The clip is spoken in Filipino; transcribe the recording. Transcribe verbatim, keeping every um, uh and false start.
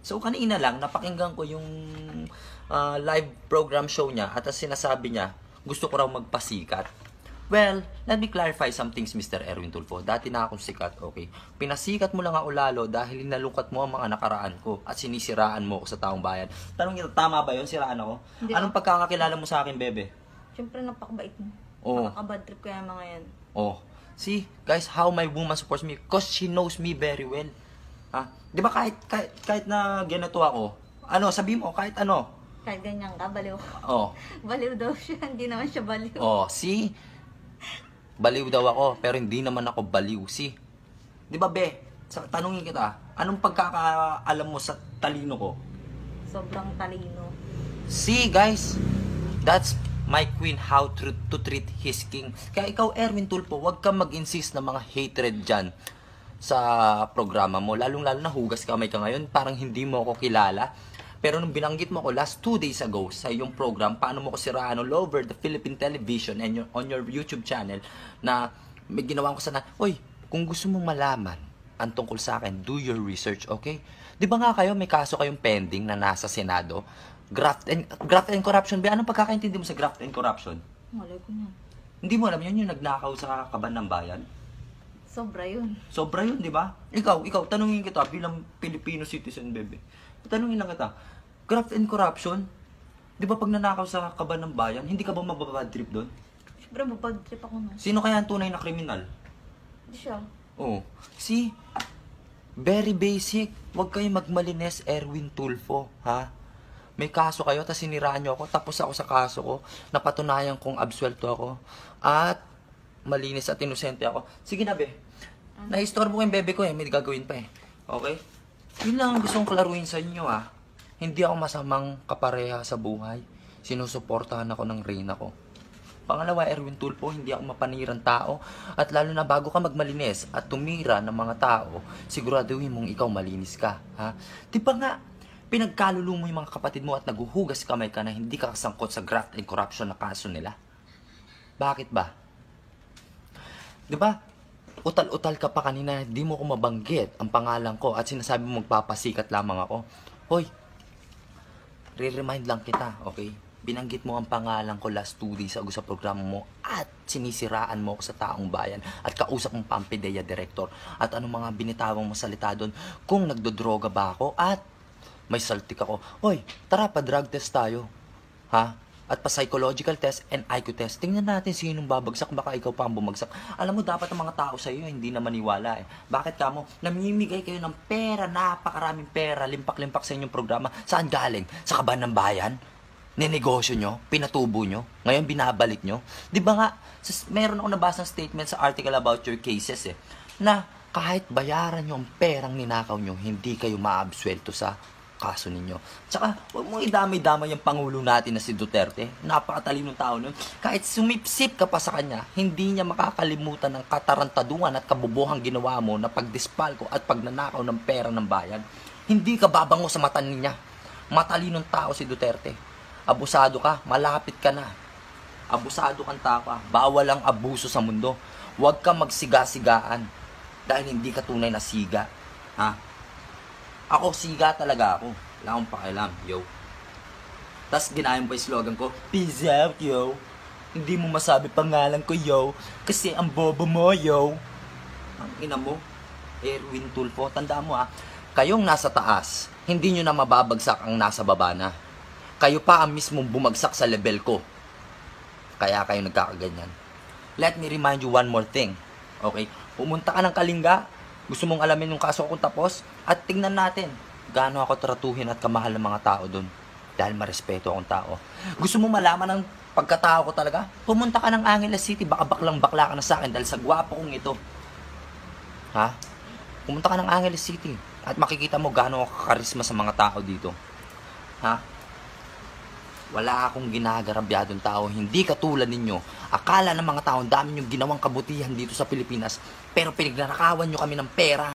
So kanina lang, napakinggan ko yung uh, live program show niya at ang sinasabi niya, gusto ko raw magpasikat. Well, let me clarify some things, Mister Erwin Tulfo. Dati na akong sikat, okay? Pinasikat mo lang ako lalo dahil hinalungkat mo ang mga nakaraan ko at sinisiraan mo ako sa taong bayan. Tanong nito, tama ba yun? Siraan ako? Hindi. Anong pagkakakilala mo sa akin, bebe? Siyempre, napakabait mo. Oo. Nakakabad trip ko yung mga yan. Oh, see, guys, how my woman supports me because she knows me very well. Ha? Di ba kahit, kahit, kahit na ganito ako, ano, sabi mo, kahit ano. Kahit ganyan ka, baliw. Oh, Baliw daw siya, hindi naman siya baliw. oh, see? Baliw daw ako, pero hindi naman ako baliw, see? Di ba, be? Sa, tanungin kita, anong pagkakaalam mo sa talino ko? Sobrang talino. See, guys, that's my queen, how to, to treat his king. Kaya ikaw, Erwin Tulfo, wag kang mag-insist na mga hatred dyan sa programa mo. Lalong-lalo na hugas kamay ka ngayon, parang hindi mo ako kilala. Pero nung binanggit mo ko last two days ago sa iyong program, paano mo ko siraan all over the Philippine television and your, on your YouTube channel, na may ginawa ko sana, oy, kung gusto mong malaman ang tungkol sa akin, do your research, okay? Di ba nga kayo, may kaso kayong pending na nasa Senado? Graft and, graft and corruption. Ba, anong pagkakaintindi mo sa graft and corruption? Malay ko niyan. Hindi mo alam yun, yung nagnakaw sa kaban ng bayan? Sobra yun. Sobra yun, di ba? Ikaw, ikaw, tanungin kita bilang Filipino citizen, bebe. Tanungin lang kita, graft and corruption, di ba pag nanakaw sa kaban ng bayan, hindi ka ba mababad trip doon? Siyempre, mabad trip ako na. Sino kaya ang tunay na kriminal? Hindi siya. Oh, see? Very basic. Huwag kayo magmalines, Erwin Tulfo, ha? May kaso kayo, tapos siniraan nyo ako, tapos ako sa kaso ko, napatunayan kong absuelto ako, at malinis at inosente ako. Sige na, be. Na-istorbo ko yung bebe ko eh, may gagawin pa eh. Okay? Yun lang ang gusto kong klaruhin sa inyo, ha? Hindi ako masamang kapareha sa buhay. Sinusuportahan ako ng reyna ko. Pangalawa, Erwin Tulfo, hindi ako mapanirang tao. At lalo na bago ka magmalinis at tumira ng mga tao, siguraduhin mong ikaw malinis ka. Ha? Di ba nga, pinagkalulu mo yung mga kapatid mo at naguhugas kamay ka na hindi ka kasangkot sa graft and corruption na kaso nila? Bakit ba? Di ba? Utal-utal ka pa kanina, di mo ko mabanggit ang pangalan ko at sinasabi mo magpapasikat lamang ako. Hoy, re-remind lang kita, okay? Binanggit mo ang pangalan ko last two days ago sa programa mo at sinisiraan mo ako sa taong bayan at kausap mong Pampideya Director at anong mga binitawang mo salita doon kung nagdodroga ba ako at may saltik ako. Hoy, tara pa drug test tayo. Ha? At pa-psychological test and I Q test. Tingnan natin sinong babagsak, baka ikaw pa ang bumagsak. Alam mo, dapat ang mga tao sa iyo hindi na maniwala eh. Bakit ka mo? Namimigay kayo ng pera, napakaraming pera, limpak-limpak sa inyong programa. Saan galing? Sa kaban ng bayan? Ninegosyo nyo? Pinatubo nyo? Ngayon binabalik nyo? Di ba nga, meron ako nabasang statement sa article about your cases eh, na kahit bayaran nyo ang perang ninakaw nyo, hindi kayo maabsuelto sa kaso ninyo. Tsaka, huwag mong idamay-damay yung Pangulo natin na si Duterte. Napakatalinong tao nun. Kahit sumipsip ka pa sa kanya, hindi niya makakalimutan ng katarantaduhan at kabubuhang ginawa mo na pagdispalko at pagnanakaw ng pera ng bayan. Hindi ka babango sa mata niya. Matalinong tao si Duterte. Abusado ka, malapit ka na. Abusado kang tao ka. Bawal ang abuso sa mundo. Huwag kang magsiga-sigaan dahil hindi ka tunay na siga. Ha? Ako, siga talaga ako. Wala akong pakialam, yo. Tapos ginayang pa yung slogan ko, peace out, yo. Hindi mo masabi pangalan ko, yo. Kasi ang bobo mo, yo. Ang ina mo, Erwin Tulfo. Tandaan mo, ha. Kayong nasa taas, hindi nyo na mababagsak ang nasa baba na. Kayo pa ang mismong bumagsak sa level ko. Kaya kayo nagkakaganyan. Let me remind you one more thing. Okay? Pumunta ka ng Kalinga. Gusto mong alamin yung kaso kung tapos? At tingnan natin gaano ako tratuhin at kamahal ng mga tao doon. Dahil marespeto akong tao. Gusto mong malaman ng pagkatao ko talaga? Pumunta ka ng Angeles City. Baka baklang bakla ka na sa akin dahil sa gwapo kong ito. Ha? Pumunta ka ng Angeles City. At makikita mo gaano ako kakarisma sa mga tao dito. Ha? Wala akong ginagarabyadong tao. Hindi katulad ninyo. Akala ng mga tao, dami nyo ginawang kabutihan dito sa Pilipinas. Pero pinagnanakawan nyo kami ng pera.